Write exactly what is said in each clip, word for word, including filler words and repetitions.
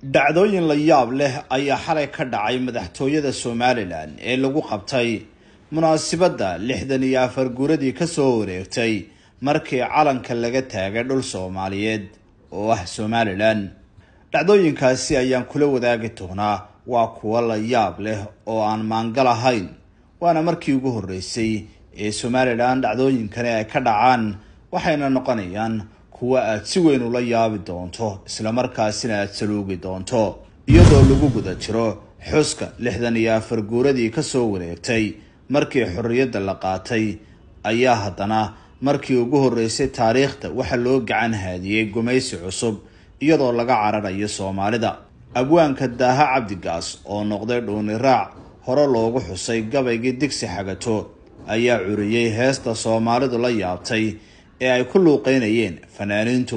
dhacdooyin la yaab leh ayaa xalay ka dhacay madaxtooyada Somaliland ee lagu qabtay munaasabadda lixdan iyo afar guuradii ka soo wareegtay markii calanka laga taagay dhul Soomaaliyeed oo ah Somaliland. dhacdooyinkaasi ayaan kula wadaagi doonaa waa kuwa la yaab leh oo aan maangal ahayn, waana markii ugu horeysay ee Somaliland dhacdooyinkani ay ka dhacaan, waxayna noqonayaan kuwa aad si weyn ula yaabi doonto isla markaasina aad saluugi doonto iyadoo lagu guda jiro xuska lixdan iyo afar guuradii ka soo wareegtay markii xorriyadda la qaatay. ayaa haddana markii ugu horeysay taariikhda waxa loo gacan haadiyay gumaysi cusub iyadoo laga cararayo Soomaalida. abwaanka Daaha Cabdigaas oo noqday dhuuni raac hore loogu xusay gabaygii Digsi Xagato ayaa curiyay heesta Soomaalidu la yaabtay ee ay ku luuqeynayeen fanaaniintu.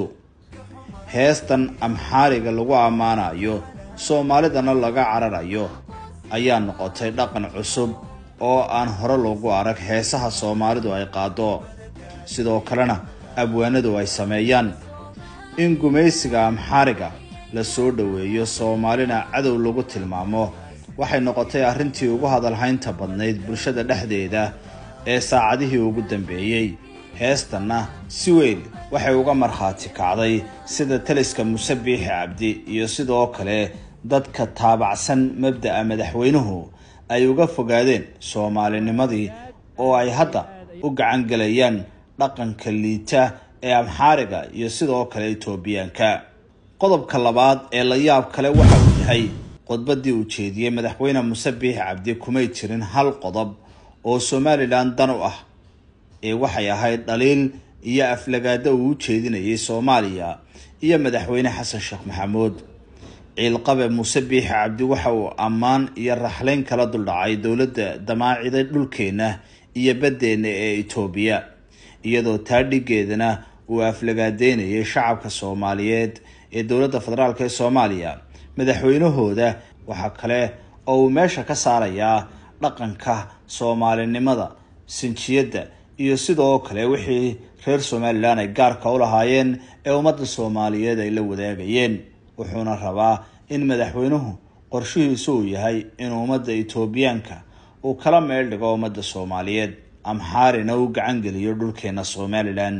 heestan amxaariga lagu ammaanayo Soomaalidana laga cararayo ayaa noqotay dhaqan cusub oo aan hore loogu arag heesaha Soomaalidu ay qaado, sidoo kalena abwaanadu ay sameeyaan. in gumaysiga amxaariga la soo dhaweeyo Soomaalina cadow lagu tilmaamo waxay noqotay arrintii ugu hadalhaynta badnayd bulshada dhexdeeda ee saacadihii ugu dambeeyay. heestana si weyn waxay uga marxaati kacday sida taliska Muuse Biixi Cabdi iyo sidoo kale dadka taabacsan mabda'a madaxweynuhu ay uga fogaadeen Soomaalinimadii oo ay hadda u gacan galayaan dhaqanka liita ee amxaariga iyo sidoo kale Itoobiyaanka. qodobka labaad ee la yaab kale waxa uu yahay qodbadii uu jeediyay madaxweyne Muuse Biixi Cabdi kumay jirin hal qodob oo Somaliland dan u ah, ee waxay ahayd dhaliil iyo aflagaada uu jeedinayay Soomaaliya iyo madaxweyne Xasan Sheekh Maxamuud. ciilqabe Muuse Biixi Cabdi waxa uu ammaan iyo raxleyn kala duldhacay dowladda damaaciday dhulkeena iyo badeena ee Itoobiya, iyadoo taadhigeedana uu aflagaadeynayay shacabka Soomaaliyeed ee dowladda federaalka ee Soomaaliya. madaxweynahooda waxa kale oo uu meesha ka saarayaa dhaqanka Soomaalinimada, sinjiyada iyo sidoo kale wixii reer Somaliland ay gaarka u lahaayeen ee ummadda Soomaaliyeed ay la wadaagayeen. wuxuuna rabaa in madaxweynuhu qorshihiisu uu yahay in ummadda Itoobiyaanka uu kala meel dhigo ummadda Soomaaliyeed, amxaarina uu gacan geliyo dhulkeena Somaliland.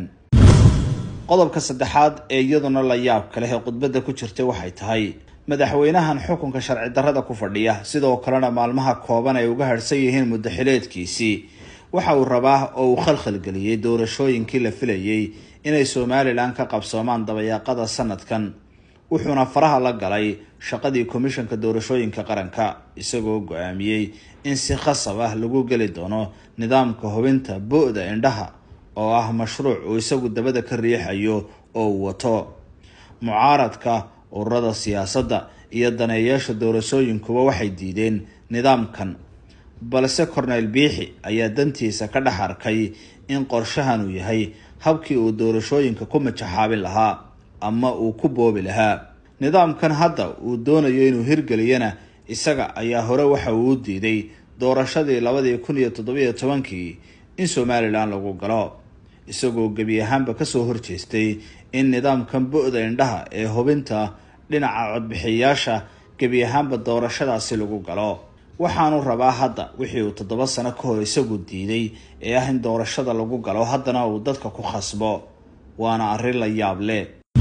qodobka saddexaad ee iyaduna la yaab kale ee khudbadda ku jirtay waxay tahay madaxweynahan xukunka sharci darrada ku fadhiya sidoo kalena maalmaha kooban ay uga harsan yihiin muddo xileedkiisii waxa uu rabaa oo uu khalkhal geliyay doorashooyinkii la filayay inay Somaliland ka qabsoomaan dabayaaqada sanadkan. wuxuuna faraha la galay shaqadii komishanka doorashooyinka qaranka, isagoo go'aamiyay in si khasab ah lagu geli doono nidaamka hubinta bu'da indhaha oo ah mashruuc uu isagu dabada ka riixayo oo uu wato. mucaaradka, ururada siyaasadda iyo daneeyaasha doorashooyinkuba waxay diideen nidaamkan, balse Korneyl Biixi ayaa dantiisa ka dhex arkay in qorshahan uu yahay habkii uu doorashooyinka ku majaxaabin lahaa ama uu ku boobi lahaa. nidaamkan hadda uu doonayo inuu hirgeliyana isaga ayaa hore waxa uu u diiday doorashadii labadii kun iyo toddoba iyo tobankii in Somaliland lagu galo, isagoo gebi ahaanba kasoo horjeestay in nidaamkan bu'da indhaha ee hubinta dhinaca codbixiyayaasha gebi ahaanba doorashadaasi lagu galo. waxaanu rabaa hadda wixii uu toddoba sano ka hor isagu diiday ee ah in doorashada lagu galo haddana uu dadka ku khasbo, waana arrin la yaab leh.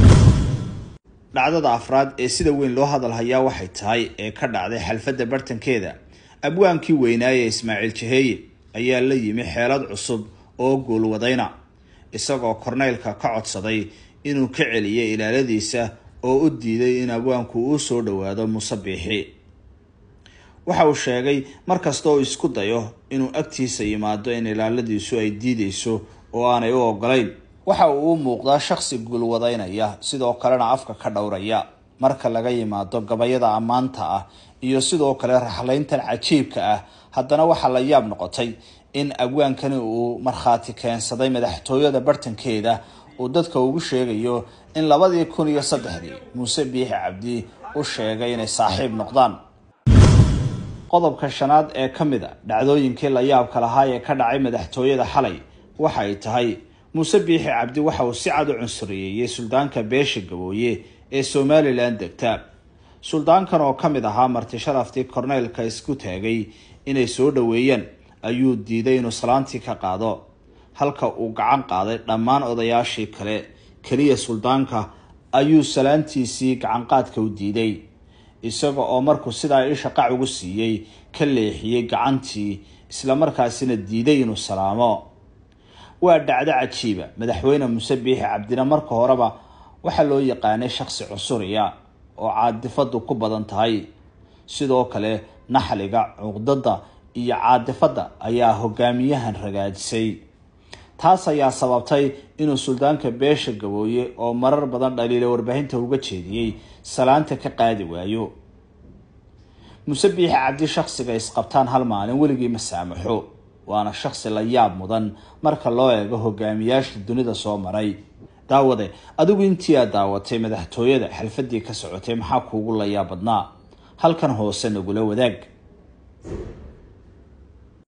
dhacdada afraad ee sida weyn loo hadal hayaa waxay tahay ee ka dhacday xalfadda bartankeeda. abwaankii weynaaye Ismaaciil Jaheeye ayaa la yimi xeelad cusub oo guulwadayna, isagoo korneylka ka codsaday inuu ka celiyo ilaaladiisa oo u diiday in abwaanku uu soo dhawaado Muuse Biixi. waxa uu sheegay markasta oo isku dayo inuu agtiisa yimaado in ilaaladiisu ay diidayso oo aanay u ogolayn. waxa uu u muuqdaa shakhsi guulwadaynaya sidoo kalena afka ka dhowraya marka laga yimaado gabayada ammaanta ah iyo sidoo kale raxleyntan cajiibka ah. haddana waxa la yaab noqotay in abwaankani uu markhaati keensaday madaxtooyada bartankeeda uu dadka ugu sheegayo in labadii kun iyo saddexdii Muuse Biixi Cabdi u sheegay inay saaxiib noqdaan. qodobka shanaad ee ka mid ah dhacdooyinkii la yaabka lahaa ee ka dhacay madaxtooyada xalay waxay tahay Muuse Biixi Cabdi waxa uu si cad u cunsuriyeeyay suldaanka beesha Gabooye ee Somaliland degta. suldaankan oo ka mid ahaa marti sharaftii korneelka isku taagay inay soo dhaweeyeen ayuu diiday inuu salaantii ka qaado, halka uu gacan qaaday dhammaan odayaashii kale. keliya suldaanka ayuu salaantiisii gacan qaadka u diiday, isaga oo markuu sidaa isha qac ugu siiyey ka leexiyey gacantii, isla markaasina diiday inuu salaamo. waa dhacdo cajiiba. madaxweyne Muuse Biixi Cabdina marka horeba waxaa loo yaqaanay shakhsi cusuriya oo caadifadu ku badan tahay. sidoo kale naxliga, cuqdada iyo caadifada ayaa hogaamiyahan ragaajisay. taas ayaa sababtay inuu suldaanka beesha Gabooye oo marar badan dhaliilay warbaahinta uga jeediyey salaanta ka qaadi waayo. Muuse Biixi Cabdi shakhsiga isqabtaan hal maalin weligii ma saamaxo, waana shakhsi la yaab mudan marka loo eego hogaamiyaasha dunida soo maray. daawade, adigu intii aad daawatay madaxtooyada xalfadii ka socotay maxaa kuugu la yaab badnaa? halkan hoose nagula wadaag.